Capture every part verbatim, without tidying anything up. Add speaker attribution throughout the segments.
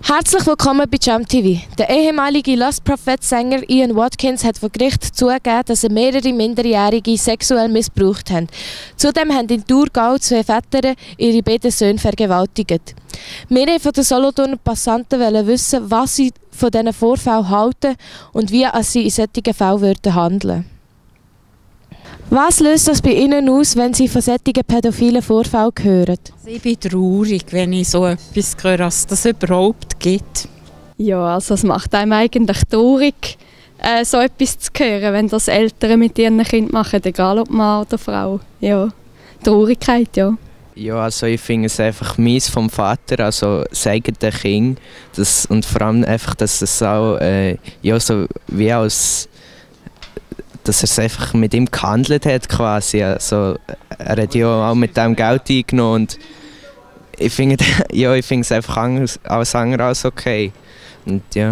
Speaker 1: Herzlich willkommen bei Jump T V. Der ehemalige Lost Prophets-Sänger Ian Watkins hat vor Gericht zugegeben, dass er mehrere Minderjährige sexuell missbraucht hat. Zudem haben in Thurgau zwei Väter ihre beiden Söhne vergewaltigt. Wir wollten von den Solothurner Passanten wissen, was sie von diesen Vorfällen halten und wie sie in solchen Fällen würden handeln. Was löst das bei Ihnen aus, wenn Sie von solchen pädophilen Vorfällen hören?
Speaker 2: Also ich bin traurig, wenn ich so etwas höre, dass es das überhaupt gibt.
Speaker 3: Ja, also es macht einem eigentlich traurig, äh, so etwas zu hören, wenn das Eltern mit ihren Kindern machen, egal ob Mann oder Frau. Ja, Traurigkeit, ja.
Speaker 4: Ja, also ich finde es einfach mies vom Vater, also sagen den Kind, dass, und vor allem einfach, dass es auch, äh, ja, so wie als, dass er es einfach mit ihm gehandelt hat quasi, also er hat ja auch mit dem Geld eingenommen und ich finde, ja, ich finde es einfach anders, als andere als okay und ja.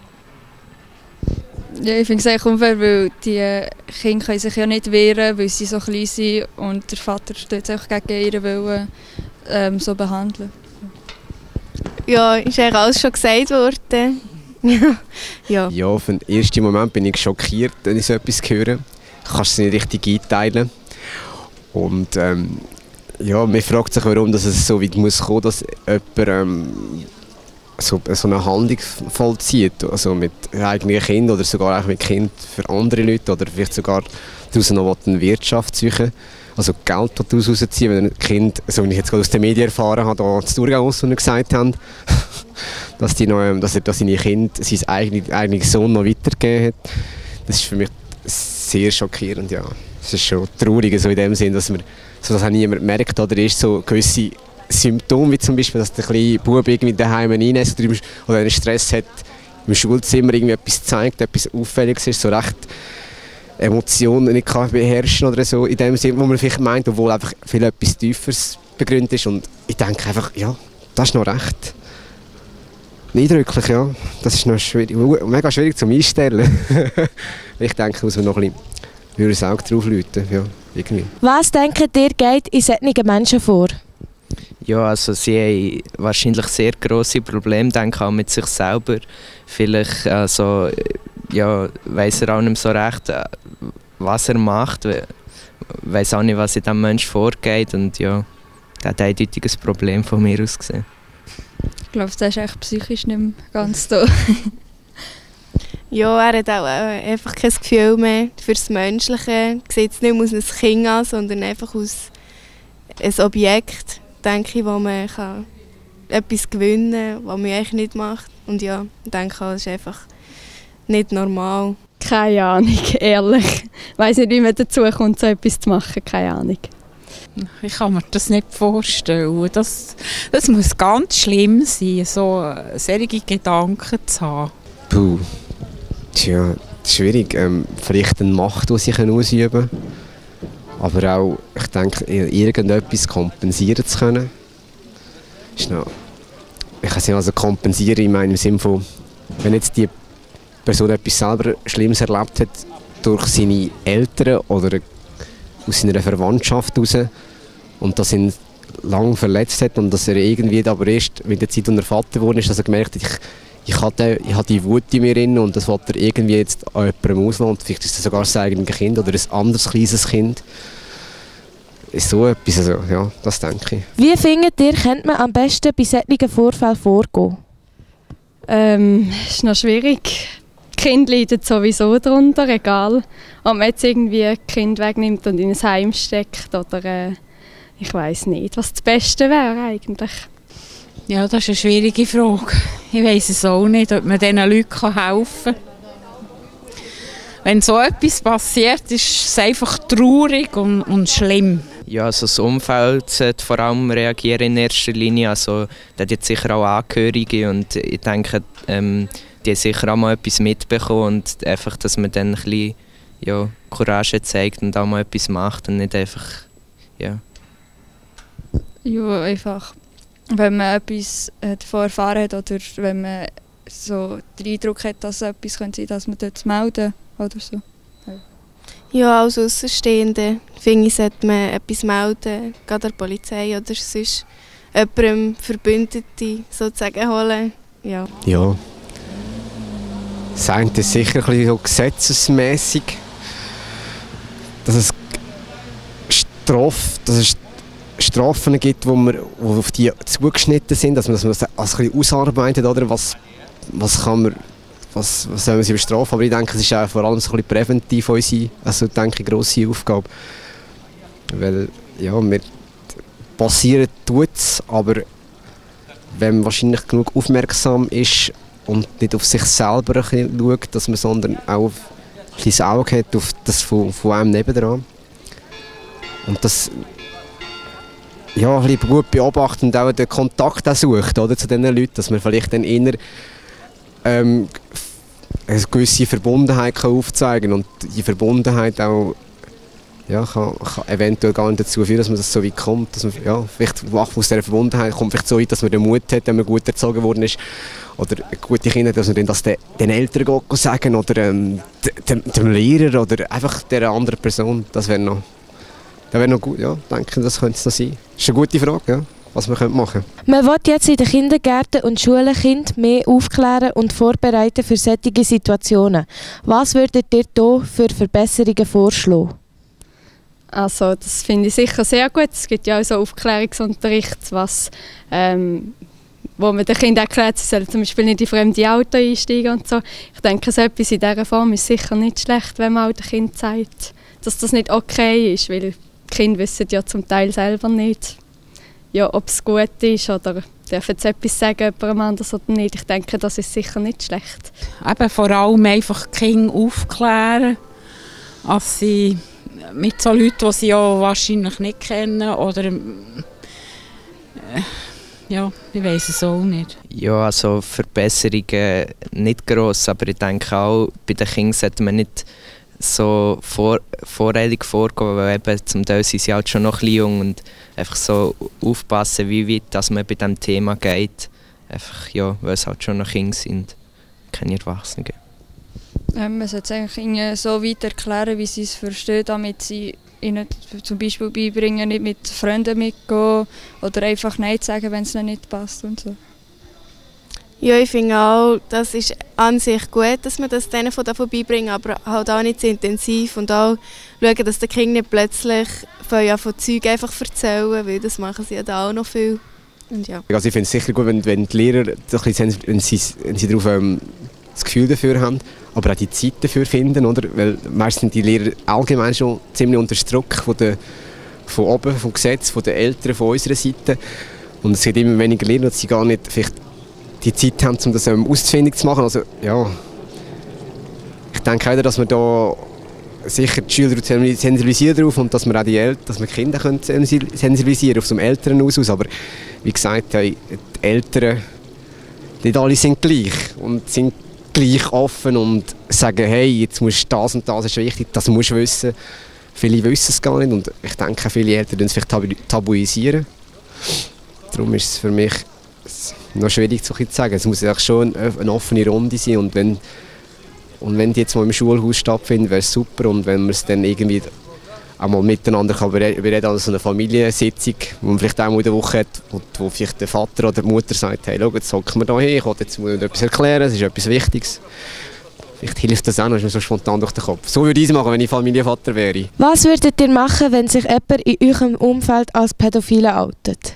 Speaker 3: Ja, ich finde es eigentlich unfair, weil die Kinder können sich ja nicht wehren, weil sie so klein sind und der Vater tut sich gegen ihren Willen ähm, so behandeln.
Speaker 5: Ja, ist eigentlich alles schon gesagt worden. ja.
Speaker 6: Ja, auf den ersten Moment bin ich schockiert, wenn ich so etwas höre. Ich kann es nicht richtig einteilen. Und ähm, ja, man fragt sich, warum dass es so weit muss kommen, dass jemand ähm, so, so eine Handlung vollzieht. Also mit eigenen Kindern oder sogar auch mit Kindern für andere Leute oder vielleicht sogar daraus noch eine Wirtschaft suchen. Also Geld daraus rausziehen, wenn ein Kind, so wie ich jetzt gerade aus den Medien erfahren habe, da zu Thurgau gesagt haben, dass, die noch, dass er dass seine Kinder, sein eigenes eigene Sohn noch weitergegeben hat. Das ist für mich sehr schockierend, ja. Es ist schon traurig so in dem Sinn, dass man so dass auch niemand merkt, oder ist so gewisse Symptome, wie zum Beispiel, dass der kleine Bub irgendwie daheim reinnässt oder, oder einen Stress hat, im Schulzimmer irgendwie etwas zeigt, etwas Auffälliges ist, so recht Emotionen nicht kann beherrschen oder so, in dem Sinn, wo man vielleicht meint, obwohl einfach viel etwas Tieferes begründet ist. Und ich denke einfach, ja, das ist noch recht eindrücklich, ja. Das ist noch schwierig, mega schwierig zum Einstellen. Ich denke, muss man noch ein bisschen das Auge drauf läuten, ja, irgendwie.
Speaker 1: Was denkt ihr, geht in solchen Menschen vor?
Speaker 4: Ja, also sie haben wahrscheinlich sehr grosse Probleme, denke auch mit sich selber. Vielleicht, also, ja, weiss er auch nicht so recht, was er macht, weiss auch nicht, was in diesem Menschen vorgeht und ja, das hat eindeutig ein Problem von mir aus gesehen.
Speaker 3: Ich glaube, das ist echt psychisch nicht mehr ganz da.
Speaker 5: Ja, er hat auch äh, einfach kein Gefühl mehr für das Menschliche. Er sieht es nicht mehr aus einem Kind an, sondern einfach aus einem Objekt, denke ich, wo man kann etwas gewinnen kann, was man eigentlich nicht macht. Und ja, ich denke, das ist einfach nicht normal.
Speaker 3: Keine Ahnung, ehrlich. Ich weiss nicht, wie man dazu kommt, so etwas zu machen. Keine Ahnung.
Speaker 2: Ich kann mir das nicht vorstellen. Das, das muss ganz schlimm sein, so solche Gedanken zu haben.
Speaker 6: Puh. Tja, schwierig. Ähm, vielleicht eine Macht, die sie ausüben können. Aber auch, ich denke, irgendetwas kompensieren zu können. Ist noch, ich kann es nicht also kompensieren in meinem Sinn von, wenn jetzt die Person etwas selber Schlimmes erlebt hat, durch seine Eltern oder aus seiner Verwandtschaft heraus und das ihn lange verletzt hat und dass er irgendwie aber erst mit der Zeit, als er Vater geworden ist, dass er gemerkt hat, ich, ich habe ich hab die Wut in mir drin und das wollte er irgendwie jetzt an jemandem auslassen. Vielleicht ist das sogar sein eigenes Kind oder ein anderes kleines Kind. So etwas, also, ja, das denke ich.
Speaker 1: Wie findet ihr, könnte man am besten bei solchen Vorfällen vorgehen?
Speaker 3: Ähm, ist noch schwierig. Die Kinder leiden sowieso darunter, egal ob man jetzt irgendwie ein Kind wegnimmt und in ein Heim steckt oder äh, ich weiss nicht, was das Beste wäre eigentlich.
Speaker 2: Ja, das ist eine schwierige Frage. Ich weiss es auch nicht, ob man diesen Leuten helfen kann. Wenn so etwas passiert, ist es einfach traurig und, und schlimm.
Speaker 4: Ja, also das Umfeld sollte vor allem reagieren in erster Linie. Also, das hat jetzt sicher auch Angehörige und ich denke, ähm, die haben sicher auch mal etwas mitbekommen und einfach, dass man dann ein bisschen ja, Courage zeigt und auch mal etwas macht und nicht einfach, ja.
Speaker 3: Ja, einfach, wenn man etwas davon erfahren hat oder wenn man so den Eindruck hat, dass es etwas sein könnte, dass man dort melden oder so.
Speaker 5: Ja, als Außenstehende finde ich, sollte man etwas melden, gerade der Polizei oder sonst jemandem Verbündete sozusagen holen, ja.
Speaker 6: Ja. Das eine ist sicher ein bisschen so gesetzesmässig, dass es Straf, dass es Strafen gibt, wo wir, wo auf die zugeschnitten sind, dass man das als ein bisschen ausarbeitet, oder? Was, was kann man, was, was sollen wir sie bestrafen? Aber ich denke, es ist auch vor allem so ein bisschen präventiv unsere, also denke ich, grosse Aufgabe. Weil, ja, wir passieren tut es, aber wenn man wahrscheinlich genug aufmerksam ist und nicht auf sich selber ein bisschen schaut, dass man, sondern auch ein bisschen das Auge hat auf das von, von einem nebendran. Und das ja, ein bisschen gut beobachtet und auch den Kontakt auch sucht, oder, zu diesen Leuten, dass man vielleicht dann eher ähm, eine gewisse Verbundenheit kann aufzeigen kann und die Verbundenheit auch ja, kann, kann eventuell gar nicht dazu führen, dass man das so weit kommt. Dass man, ja, vielleicht aus dieser Verbundenheit kommt vielleicht so weit, dass man den Mut hat, wenn man gut erzogen worden ist, oder gute Kinder, dass man dann das den, den Eltern geht sagen oder ähm, dem, dem Lehrer oder einfach der anderen Person. Das wäre noch, das wäre noch gut, ja, denke, das könnte es noch sein. Das ist eine gute Frage, ja, was man machen könnte.
Speaker 1: Man will jetzt in den Kindergärten und Schulen Kinder mehr aufklären und vorbereiten für solche Situationen. Was würdet ihr hier für Verbesserungen vorschlagen?
Speaker 3: Also das finde ich sicher sehr gut. Es gibt ja auch so Aufklärungsunterricht, was, ähm, wo man den Kindern erklärt, sie sollen zum Beispiel nicht in fremde Autos einsteigen und so. Ich denke, so etwas in dieser Form ist sicher nicht schlecht, wenn man auch den Kindern sagt, dass das nicht okay ist, weil die Kinder wissen ja zum Teil selber nicht, ja, ob es gut ist oder dürfen sie etwas sagen, jemandem anders oder nicht. Ich denke, das ist sicher nicht schlecht.
Speaker 2: Eben vor allem einfach die Kinder aufklären, dass sie mit so Leuten, die sie ja wahrscheinlich nicht kennen oder äh, ja, ich weiss es auch nicht.
Speaker 4: Ja, also Verbesserungen nicht gross, aber ich denke auch, bei den Kindern sollte man nicht so vor, voreilig vorgehen, weil eben zum Teil sind sie halt schon noch ein bisschen jung und einfach so aufpassen, wie weit dass man bei diesem Thema geht. Einfach, ja, weil es halt schon noch Kinder sind, keine Erwachsenen.
Speaker 7: Ähm, man sollte es eigentlich ihnen so weit erklären, wie sie es verstehen, damit sie ihnen zum Beispiel beibringen, nicht mit Freunden mitgehen oder einfach Nein sagen, wenn es ihnen nicht passt und so.
Speaker 5: Ja, ich finde auch, das ist an sich gut, dass man das denen von davon beibringen, aber halt auch nicht so intensiv und auch schauen, dass die Kinder nicht plötzlich von, von Zeug einfach erzählen, weil das machen sie ja da auch noch viel. Und ja.
Speaker 6: Also ich finde es sicher gut, wenn, wenn die Lehrer, wenn sie, wenn sie darauf ähm, das Gefühl dafür haben, aber auch die Zeit dafür finden, oder? Weil meistens sind die Lehrer allgemein schon ziemlich unter Druck von, der, von oben, vom Gesetz, von den Eltern, von unserer Seite. Und es gibt immer weniger Lehrer, dass sie gar nicht vielleicht die Zeit haben, um das ähm, ausfindig zu machen. Also, ja, ich denke auch, dass wir da sicher die Schüler sensibilisieren darauf und dass wir auch die, El dass wir die Kinder können sensibilisieren auf so einem Elternhaus aus. Aber wie gesagt, ja, die Eltern, nicht alle sind gleich und sind gleich offen und sagen, hey, jetzt musst du das und das ist wichtig, das musst du wissen. Viele wissen es gar nicht und ich denke, viele Eltern es vielleicht tabu tabuisieren. Darum ist es für mich noch schwierig zu sagen. Es muss ja schon eine offene Runde sein und wenn, und wenn die jetzt mal im Schulhaus stattfindet, wäre es super und wenn man es dann irgendwie auch mal miteinander kann bereden, also so eine Familiensitzung, wo man vielleicht auch mal in der Woche hat, wo, wo vielleicht der Vater oder die Mutter sagt, hey, schau, jetzt hocken wir hier hin, ich will jetzt mal etwas erklären, es ist etwas Wichtiges. Vielleicht hilft das auch noch, ist mir so spontan durch den Kopf. So würde ich es machen, wenn ich Familienvater wäre.
Speaker 1: Was würdet ihr machen, wenn sich jemand in eurem Umfeld als Pädophile outet?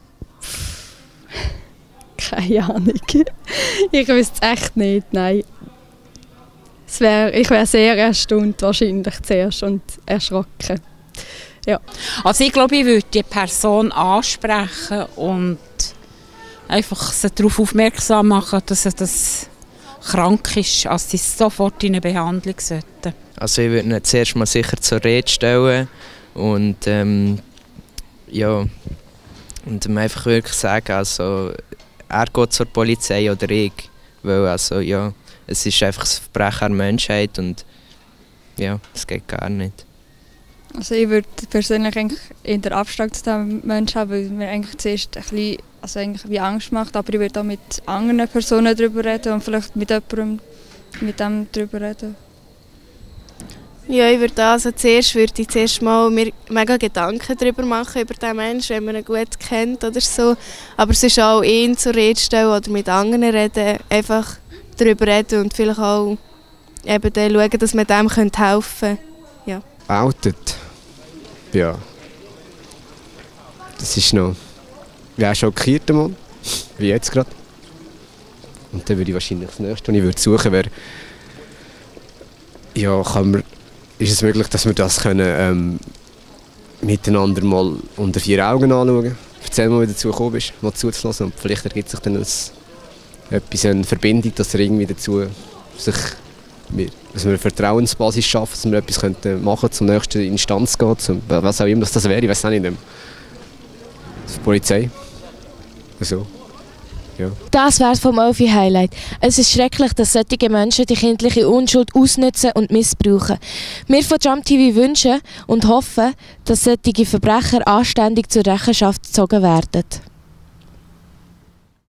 Speaker 3: Keine Ahnung. Ich wüsste es echt nicht, nein. Es wär, ich wäre sehr erstaunt wahrscheinlich zuerst und erschrocken. Ja.
Speaker 2: Also ich glaube, ich würde die Person ansprechen und einfach sie darauf aufmerksam machen, dass er das krank ist, als sie sofort in eine Behandlung sollten.
Speaker 4: Also ich würde ihn zuerst mal sicher zur Rede stellen und ähm, ja, und ihm einfach wirklich sagen, also er geht zur Polizei oder ich, weil also ja, es ist einfach das Verbrechen der Menschheit und ja, das geht gar nicht.
Speaker 7: Also ich würde persönlich eigentlich in der Abstand zu diesem Menschen haben, weil mir eigentlich zuerst ein bisschen, also eigentlich wie Angst macht, aber ich würde auch mit anderen Personen darüber reden und vielleicht mit jemandem mit dem darüber reden.
Speaker 5: Ja, ich würde also zuerst würde ich zuerst mal mir mega Gedanken darüber machen, über diesen Menschen, wenn man ihn gut kennt oder so. Aber es ist auch ihn zur Rede stellen oder mit anderen reden, einfach darüber reden und vielleicht auch eben dann schauen, dass man dem helfen könnte. Ja.
Speaker 6: Outet? Ja. Das ist noch... Wie schockiert Mann, wie jetzt gerade. Und dann würde ich wahrscheinlich das Nächste, was ich würde suchen wäre... Ja, kann man... Ist es möglich, dass wir das können, ähm, miteinander mal unter vier Augen anschauen? Erzähl mal, wie du dazu gekommen bist, mal zuzulassen. Und vielleicht ergibt sich dann ein, etwas, eine Verbindung, dass er irgendwie dazu sich, dass wir eine Vertrauensbasis schaffen, dass wir etwas könnten machen, zur nächsten Instanz gehen, zum, was auch immer das wäre, ich weiß auch nicht. Die Polizei. So. Ja.
Speaker 1: Das wär's vom Elfi Highlight. Es ist schrecklich, dass solche Menschen die kindliche Unschuld ausnutzen und missbrauchen. Wir von Jump T V wünschen und hoffen, dass solche Verbrecher anständig zur Rechenschaft gezogen werden.